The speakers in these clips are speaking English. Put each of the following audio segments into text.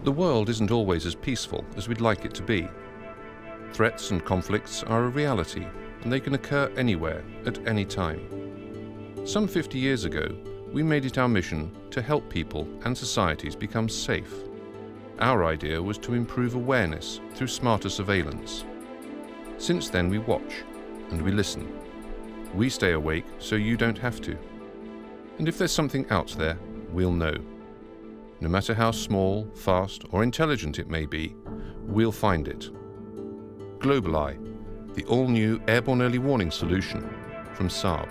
The world isn't always as peaceful as we'd like it to be. Threats and conflicts are a reality, and they can occur anywhere, at any time. Some 50 years ago, we made it our mission to help people and societies become safe. Our idea was to improve awareness through smarter surveillance. Since then, we watch and we listen. We stay awake so you don't have to. And if there's something out there, we'll know. No matter how small, fast, or intelligent it may be, we'll find it. GlobalEye, the all-new airborne early warning solution from Saab.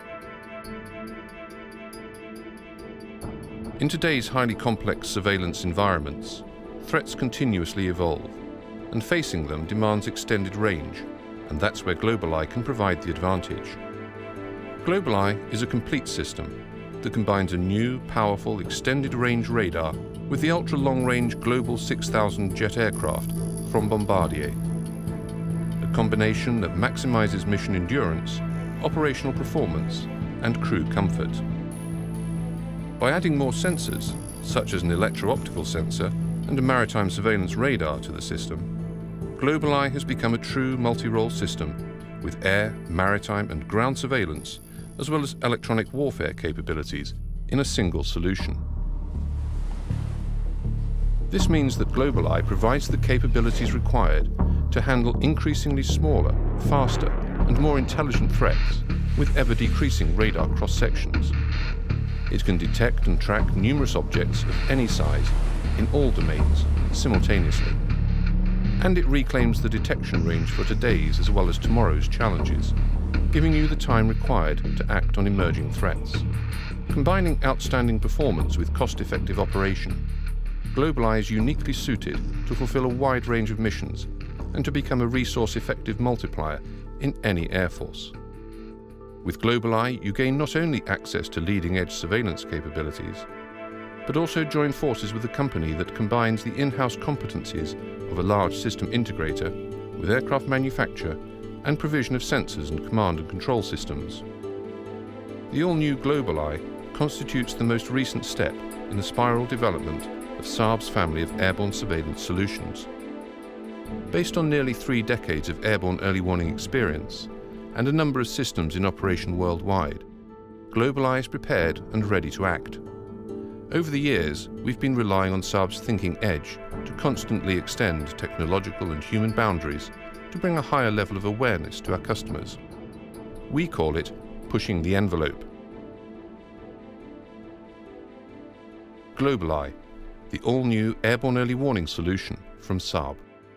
In today's highly complex surveillance environments, threats continuously evolve, and facing them demands extended range, and that's where GlobalEye can provide the advantage. GlobalEye is a complete system that combines a new, powerful, extended-range radar with the ultra-long-range Global 6000 jet aircraft from Bombardier. A combination that maximizes mission endurance, operational performance, and crew comfort. By adding more sensors, such as an electro-optical sensor and a maritime surveillance radar to the system, GlobalEye has become a true multi-role system with air, maritime, and ground surveillance, as well as electronic warfare capabilities in a single solution. This means that GlobalEye provides the capabilities required to handle increasingly smaller, faster, and more intelligent threats with ever-decreasing radar cross-sections. It can detect and track numerous objects of any size in all domains simultaneously. And it reclaims the detection range for today's as well as tomorrow's challenges, giving you the time required to act on emerging threats. Combining outstanding performance with cost-effective operation, GlobalEye is uniquely suited to fulfill a wide range of missions and to become a resource-effective multiplier in any air force. With GlobalEye, you gain not only access to leading-edge surveillance capabilities, but also join forces with a company that combines the in-house competencies of a large system integrator with aircraft manufacture and provision of sensors and command and control systems. The all-new GlobalEye constitutes the most recent step in the spiral development of Saab's family of airborne surveillance solutions. Based on nearly 3 decades of airborne early warning experience and a number of systems in operation worldwide, GlobalEye is prepared and ready to act. Over the years, we've been relying on Saab's thinking edge to constantly extend technological and human boundaries to bring a higher level of awareness to our customers. We call it pushing the envelope. GlobalEye, the all-new airborne early warning solution from Saab.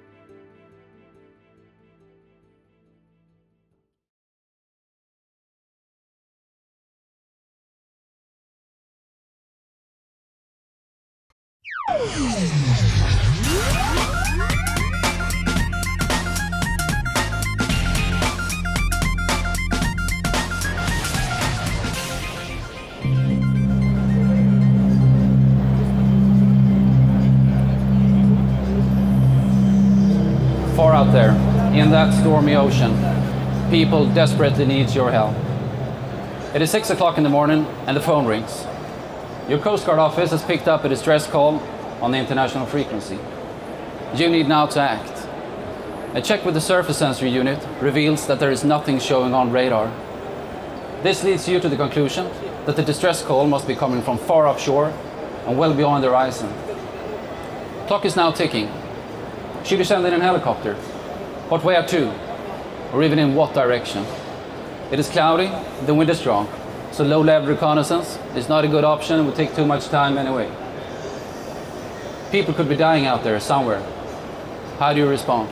Far out there, in that stormy ocean, people desperately need your help. It is 6 o'clock in the morning and the phone rings. Your Coast Guard office has picked up a distress call on the international frequency. You need now to act. A check with the surface sensor unit reveals that there is nothing showing on radar. This leads you to the conclusion that the distress call must be coming from far offshore and well beyond the horizon. Clock is now ticking. Should you send in a helicopter? What way up to? Or even in what direction? It is cloudy, the wind is strong, so low-level reconnaissance is not a good option and would take too much time anyway. People could be dying out there somewhere. How do you respond?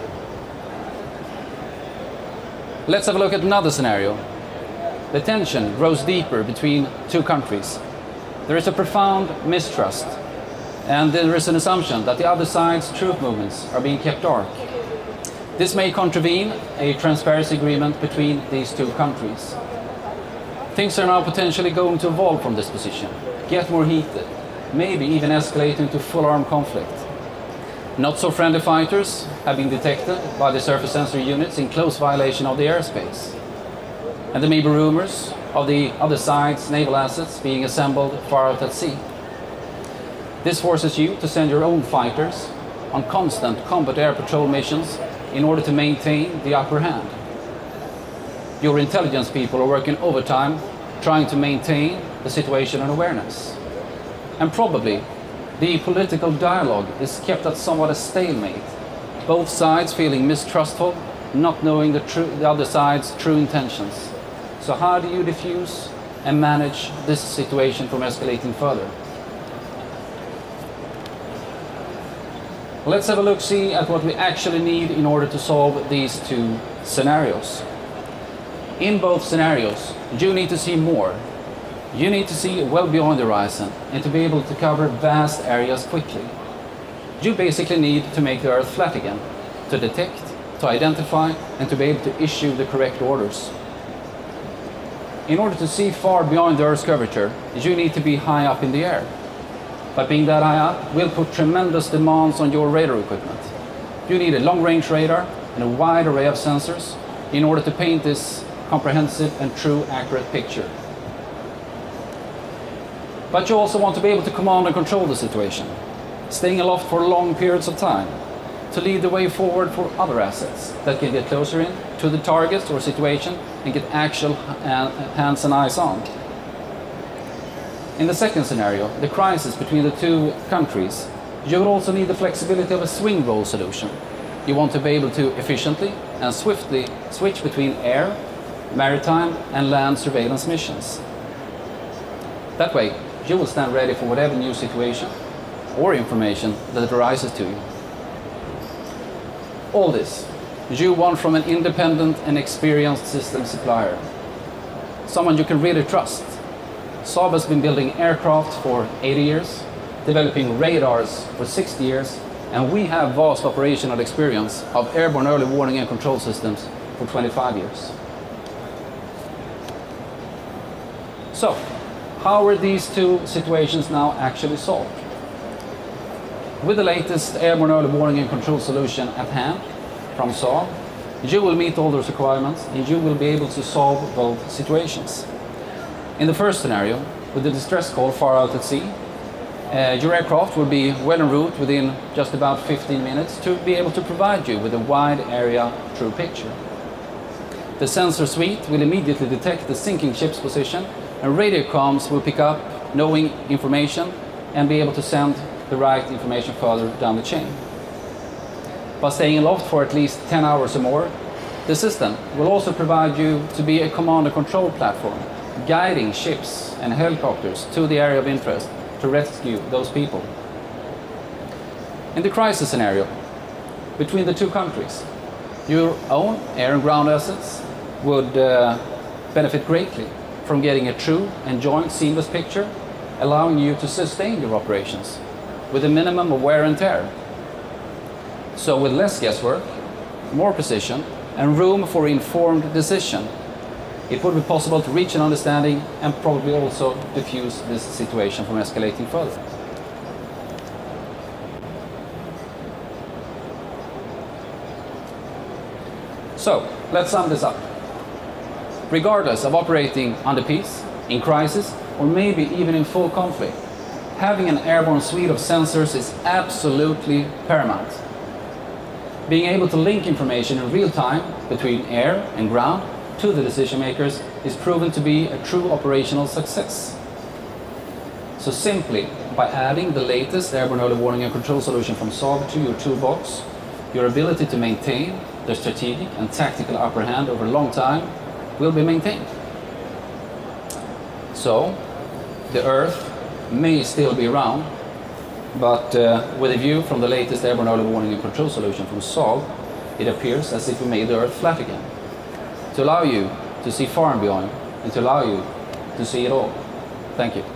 Let's have a look at another scenario. The tension grows deeper between 2 countries. There is a profound mistrust, and there is an assumption that the other side's troop movements are being kept dark. This may contravene a transparency agreement between these 2 countries. Things are now potentially going to evolve from this position, get more heated, maybe even escalate into full-armed conflict. Not so friendly fighters have been detected by the surface sensor units in close violation of the airspace. And there may be rumors of the other side's naval assets being assembled far out at sea. This forces you to send your own fighters on constant combat air patrol missions in order to maintain the upper hand. Your intelligence people are working overtime trying to maintain the situational awareness. And probably the political dialogue is kept at somewhat a stalemate, both sides feeling mistrustful, not knowing the other side's true intentions. So how do you diffuse and manage this situation from escalating further? Let's have a look-see at what we actually need in order to solve these two scenarios. In both scenarios, you need to see more. You need to see well beyond the horizon and to be able to cover vast areas quickly. You basically need to make the Earth flat again, to detect, to identify, and to be able to issue the correct orders. In order to see far beyond the Earth's curvature, you need to be high up in the air. But being that high up will put tremendous demands on your radar equipment. You need a long-range radar and a wide array of sensors in order to paint this comprehensive and true accurate picture. But you also want to be able to command and control the situation, staying aloft for long periods of time, to lead the way forward for other assets that can get closer in to the target or situation and get actual hands and eyes on. In the second scenario, the crisis between the two countries, you will also need the flexibility of a swing role solution. You want to be able to efficiently and swiftly switch between air, maritime and land surveillance missions. That way, you will stand ready for whatever new situation or information that arises to you. All this you want from an independent and experienced system supplier. Someone you can really trust. Saab has been building aircraft for 80 years, developing radars for 60 years, and we have vast operational experience of airborne early warning and control systems for 25 years. So, how are these two situations now actually solved? With the latest airborne early warning and control solution at hand from Saab, you will meet all those requirements and you will be able to solve both situations. In the first scenario, with the distress call far out at sea, your aircraft will be well en route within just about 15 minutes to be able to provide you with a wide area true picture. The sensor suite will immediately detect the sinking ship's position, and radio comms will pick up knowing information and be able to send the right information further down the chain. By staying aloft for at least 10 hours or more, the system will also provide you to be a command and control platform, guiding ships and helicopters to the area of interest to rescue those people. In the crisis scenario, between the two countries, your own air and ground assets would benefit greatly from getting a true and joint seamless picture, allowing you to sustain your operations with a minimum of wear and tear. So with less guesswork, more precision, and room for informed decision, it would be possible to reach an understanding and probably also diffuse this situation from escalating further. So, let's sum this up. Regardless of operating under peace, in crisis, or maybe even in full conflict, having an airborne suite of sensors is absolutely paramount. Being able to link information in real time between air and ground to the decision makers is proven to be a true operational success. So simply by adding the latest airborne early warning and control solution from Saab to your toolbox, your ability to maintain the strategic and tactical upper hand over a long time will be maintained. So the Earth may still be around, but with a view from the latest airborne early warning and control solution from Saab, it appears as if we made the Earth flat again, to allow you to see far and beyond, and to allow you to see it all. Thank you.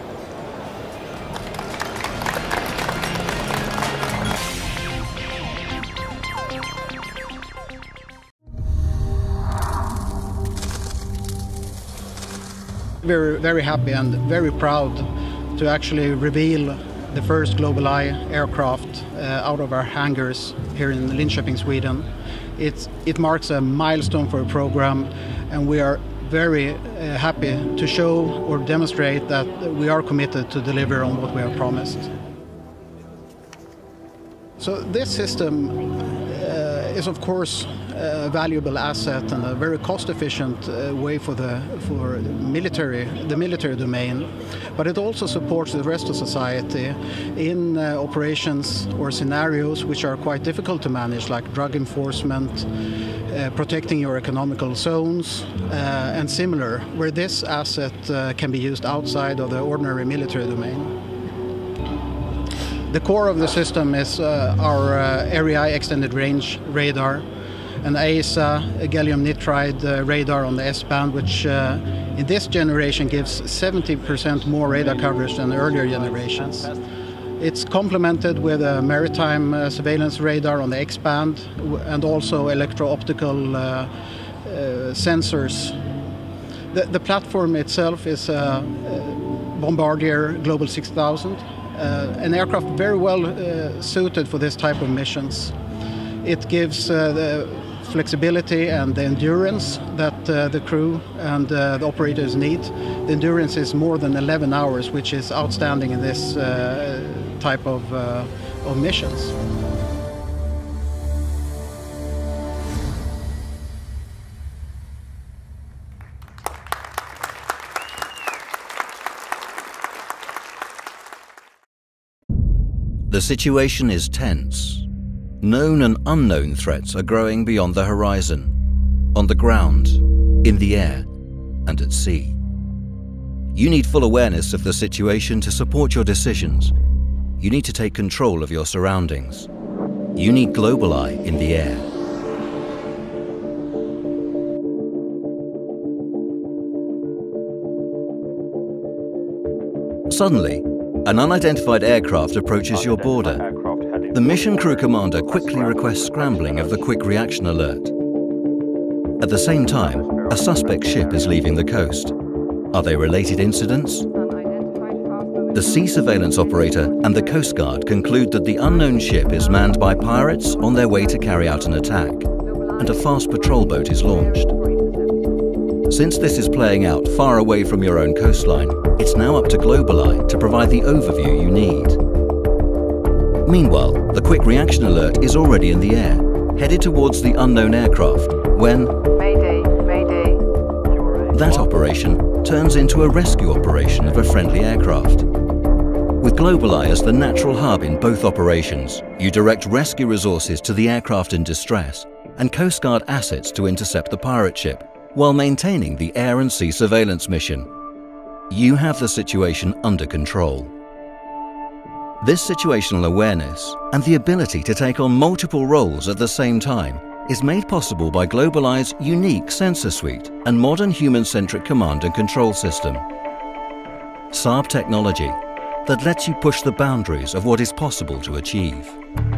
We're very happy and very proud to actually reveal the first GlobalEye aircraft out of our hangars here in Linköping, Sweden. It marks a milestone for a program, and we are very happy to show or demonstrate that we are committed to deliver on what we have promised. So this system is of course a valuable asset and a very cost-efficient way for the military domain, but it also supports the rest of society in operations or scenarios which are quite difficult to manage, like drug enforcement, protecting your economical zones, and similar, where this asset can be used outside of the ordinary military domain. The core of the system is our Erieye extended range radar, an AESA gallium nitride radar on the S-band, which in this generation gives 70% more radar coverage than earlier generations. It's complemented with a maritime surveillance radar on the X-band and also electro-optical sensors. The platform itself is a Bombardier Global 6000. An aircraft very well suited for this type of missions. It gives the flexibility and the endurance that the crew and the operators need. The endurance is more than 11 hours, which is outstanding in this type of missions. The situation is tense. Known and unknown threats are growing beyond the horizon, on the ground, in the air, and at sea. You need full awareness of the situation to support your decisions. You need to take control of your surroundings. You need GlobalEye in the air. Suddenly, an unidentified aircraft approaches your border. The mission crew commander quickly requests scrambling of the quick reaction alert. At the same time, a suspect ship is leaving the coast. Are they related incidents? The sea surveillance operator and the Coast Guard conclude that the unknown ship is manned by pirates on their way to carry out an attack, and a fast patrol boat is launched. Since this is playing out far away from your own coastline, it's now up to GlobalEye to provide the overview you need. Meanwhile, the quick reaction alert is already in the air, headed towards the unknown aircraft, when Mayday, Mayday. that operation turns into a rescue operation of a friendly aircraft. With GlobalEye as the natural hub in both operations, you direct rescue resources to the aircraft in distress and Coast Guard assets to intercept the pirate ship, while maintaining the air and sea surveillance mission. You have the situation under control. This situational awareness and the ability to take on multiple roles at the same time is made possible by GlobalEye's unique sensor suite and modern human-centric command and control system. Saab technology that lets you push the boundaries of what is possible to achieve.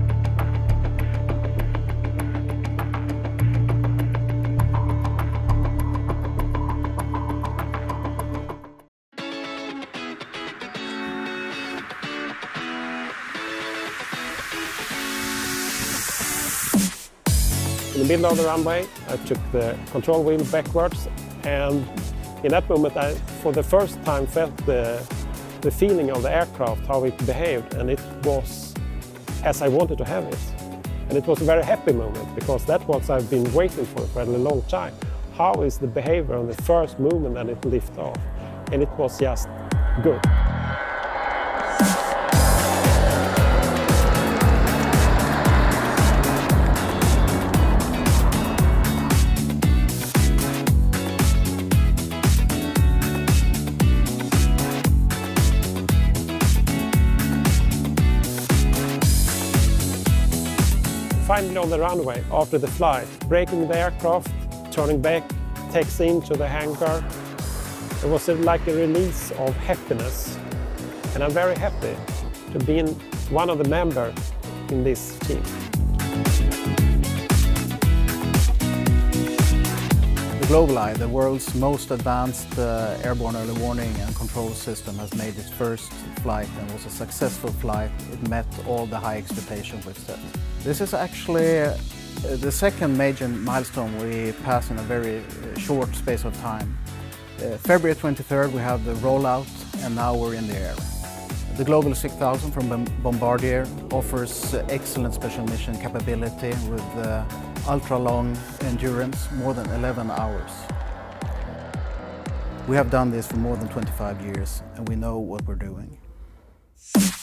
In the middle of the runway, I took the control wheel backwards, and in that moment I, for the first time, felt the feeling of the aircraft, how it behaved, and it was as I wanted to have it. And it was a very happy moment, because that's what I've been waiting for a long time. How is the behavior on the first movement that it lifted off? And it was just good. Finally on the runway, after the flight, braking the aircraft, turning back, taxi into the hangar. It was like a release of happiness. And I'm very happy to be one of the members in this team. The GlobalEye, the world's most advanced airborne early warning and control system, has made its first flight and was a successful flight. It met all the high expectations we've set. This is actually the second major milestone we passed in a very short space of time. February 23rd we have the rollout, and now we're in the air. The Global 6000 from Bombardier offers excellent special mission capability with ultra-long endurance, more than 11 hours. We have done this for more than 25 years and we know what we're doing.